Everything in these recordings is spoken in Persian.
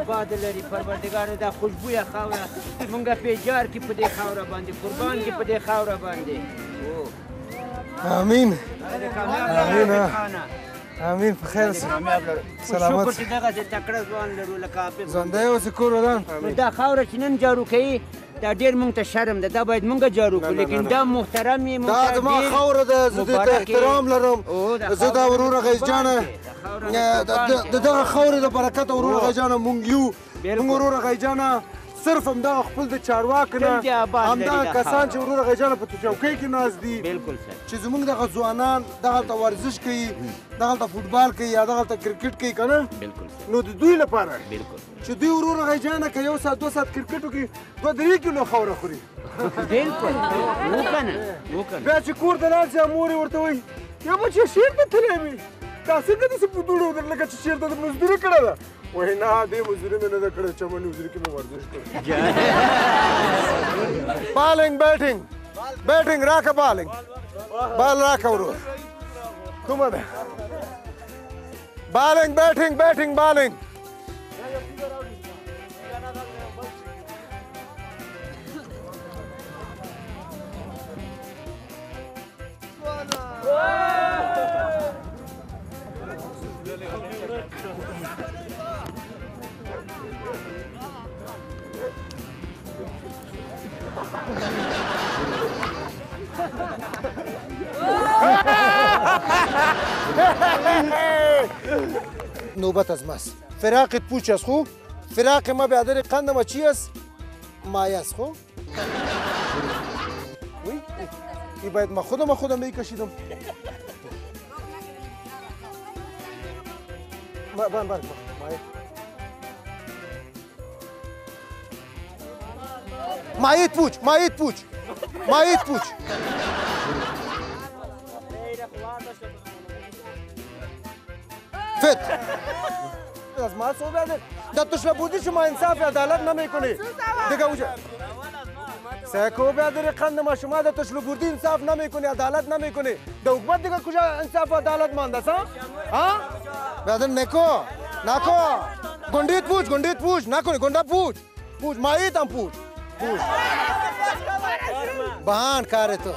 آباد لري پروردګار دا خوشبویه خاوره مونږ پیجار کې په دې خاوره باندې قربان کې په دې خاوره باندې امين امين امين په خیر سلامت شکر چې دغه تکړه ځوان لرو لکه حافظ زنده اوس کور ودان دا خاوره چې نن جارو کوي دا ډېر مونږ ته شرم ده دا باید مونږ جارو کړو لیکن دا محترم یې دا زما خاوره ده زه دې ته احترام لرم زه دا وروره غیث جانه د دغه خاورې د برکته وروره غیث جانه مونږ یو مونږ وروره غیث جانه صرف همدغه خپل د چارواکو نه همدغه کسان چې وروره غیث جانه په چوکۍ کې ناست دي چې زموږ دغه ځوانان دغلته ورزش کوي دغلته فوټبال کوي یا دغلته کرکټ کوي که نه نو د دوی لپاره چې دوی وروره غیث جانه که یو ساعت 2 ساعت کرکټ وکړي 2-3 کیلو خاوره خوري بالکل بیا چې کور ته لاړ شي مور یې ورته وایي یا بچیه شعر ته تللی وې دا څنګه داسې په دوړو لکه چې شعر ته د مزدوري کړې ده وایي نه دې مزدوري مې نه ده کړې چمن مزدوري کې مې ورزش کړی بالنګ بیټنګ راکه بالنګ بال راکه ورور کومه ده بالنګ بیټنګ بالنګ نوبت از ماست فراقت پوچ است خو فراق ما بیادر قندم چی است مایه است خو ای باید ما خودم میکشیدم بان مایه مایت پوچ فت از ما صحبت ده تشلا بودی شما انصاف عدالت نمیکنی دیگه اوجه سیکو بیادر قند ما شما ده تشلا بودی انصاف نمیکنی عدالت نمیکنی ده حکومت دیگه کجا انصاف و عدالت مانده سا ها بیادر نکو گندیت پوچ نکنی گنده پوچ مایت هم پوچ بهان کار تو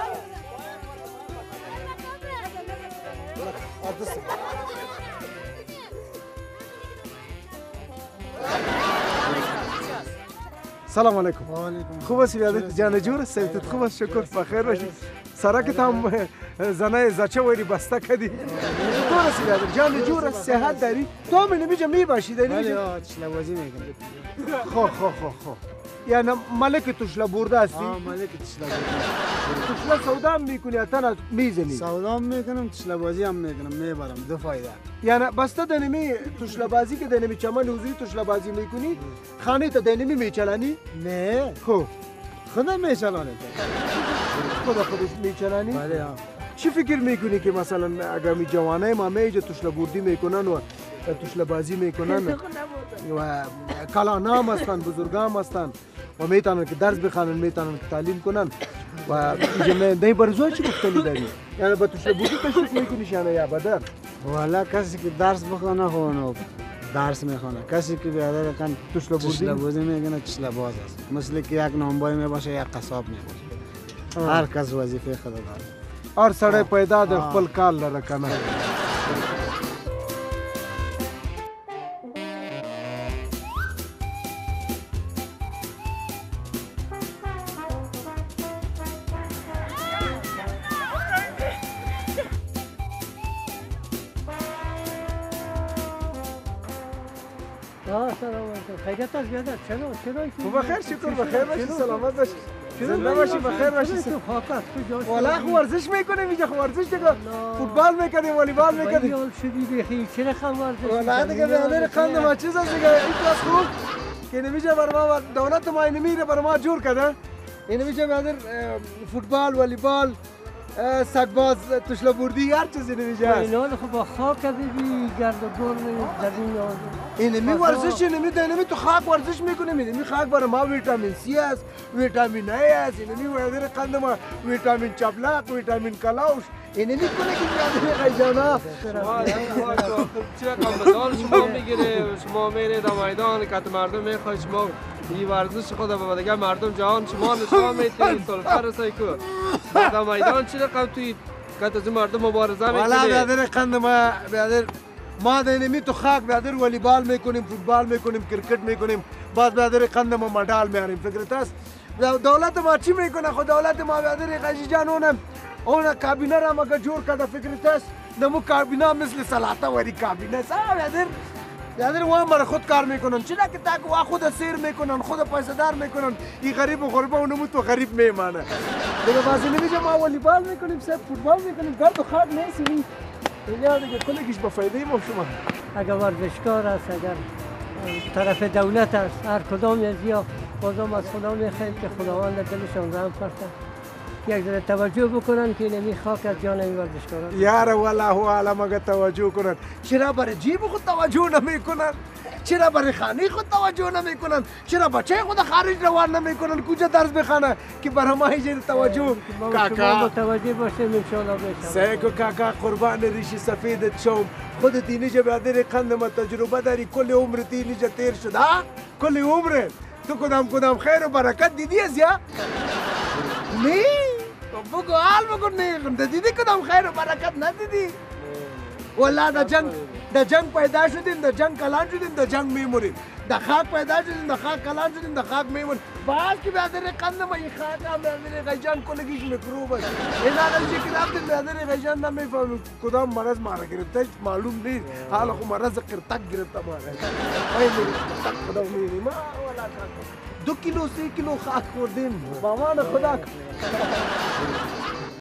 سلام علیکم. خوب هستی بیادر جان جور سیبتت خوب است شکر بخیر باشی سرکت هم زنای زچه ویری بسته کدی تو هستی بیادر جان جور صحت داری تو هم نمیجا میباشی داری بله تشلا بازی میکنم خو یعنی ملک تشلا برده هستی؟ ملک تشلا برده تشلا سودا هم میکنی یا تنها میزنی؟ سودا هم میکنم تشلا بازی هم میکنم میبرم دو فایده یعنی بسته دنمی تشلا بازی که دنمی چمن حضوری تشلا بازی میکنی خانه تا دنمی میچلانی؟ نه خب خودم میچلانم خودش میچلانی؟ بله ها چی فکر میکنی که مثلا اگر می جوانای ما میجا تشلا بردی میکنن و تشلا بازی میکنن و کلانام هستن بزرگام هستن و میتونن که درس بخوانن میتونن که تعلیم کنن و اینجا برزوی چی گفتنی داری؟ یعنی با تشلا بردی تشویق میکنی شانه یا بدر؟ والا کسی که درس بخونه خونو درس میخونه کسی که بیادر کن تشلا بردی میگنه تشلا باز است مثل که یک نانبای میباشه یک قصاب میباشه هر کس وظیفه خود داره هر سړی پیدا د خپل کار لره کنه سلام علیکم خیریت است بیادر چرا بخیر شکر بخیر باشی سلامت باشی زنده باشی بخیر باشی والا ورزش میکنیم اینجا ورزش دیگه فوتبال میکنیم والیبال میکنیم یال شدی بخیر چرا خم ورزش والا دیگه بیادر قند ما چیز است دیگه این کلاس خوب که نمیشه بر ما دولت ما نمیره بر ما جور کرده این نمیشه بیادر فوتبال والیبال سگباز توشلا بردی هر چیزی نمیشه اینا خب با خاک ببین گرد و گرد زمین آزاد اینمی ورزش اینمی تو خاک ورزش میکنیم اینمی خاک برای ما ویتامین سی است ویتامین ای است اینمی ورزش قند ما ویتامین چپلق ویتامین کلاوش اینمی کنه که بیادر قیجانا چه کامبزان شما میگیره شما میره در میدان که مردم میخواد شما این ورزش خود به دیگه مردم جهان شما نشان میدید سلفر سایکو در میدان چه رقم توی که از مردم مبارزه میکنه والا بیادر قند ما بیادر ما اینمی تو خاک بیادر والیبال میکنیم فوتبال میکنیم کرکٹ میکنیم باز بیادر قند ما مدال میاریم فکرت است دولت ما چی میکنه خود دولت ما بیادر قیجی جان اون کابینه را مگه جور کرده فکرت است نمو کابینه مثل سلاطه وری کابینه است بیادر وام برای خود کار میکنن چرا که تاک وا خود سیر میکنن خود پیسه دار میکنن این غریب و غربا اونمو تو غریب میمانه دیگه بازی نمیشه ما والیبال میکنیم سب فوتبال میکنیم گرد و خاک نیستیم اینجا دیگه کلگیش با فایده ما شما اگر ورزشکار است اگر طرف دولت است هر کدام از یا بازم از خدا میخواهیم که خداوند دلشان رحم فرسته یک ذره توجه بکنن که اینمی خاک از جان این ورزشکاران یار والله عالم اگه توجه کنن چرا برای جیب خود توجه نمیکنن چرا برای خانه خود توجه نمیکنن چرا بچه خود خارج روان نمیکنن کجا درس بخونه که برای ما هیچ توجه شما متوجه باشیم ان شاء الله بشم سیکو کاکا قربان ریش سفیدت شوم خودت اینجا بیادر قند ما تجربه داری کل عمرت اینجا تیر شد ها کل عمرت تو کدام خیر و برکت دیدی از یا نه بگو حال بگو نه دیدی کدام خیر و برکت ندیدی والله در جنگ پیدا شدیم در جنگ کلان شدیم در جنگ میموریم در خاک پیدا شدیم در خاک کلان شدیم در خاک میموریم باز که بیادر قند ما این خاک هم بیادر غیجان کلگیش میکروب است این آنها شکل رفتیم بیادر غیجان نمیفهمیم کدام مرض مارا گرفته معلوم نیست حالا خو مرض قرتک گرفته مارا این قرتک خدا میریم والله 2 کیلو 3 کیلو خاک خوردیم بامان خدا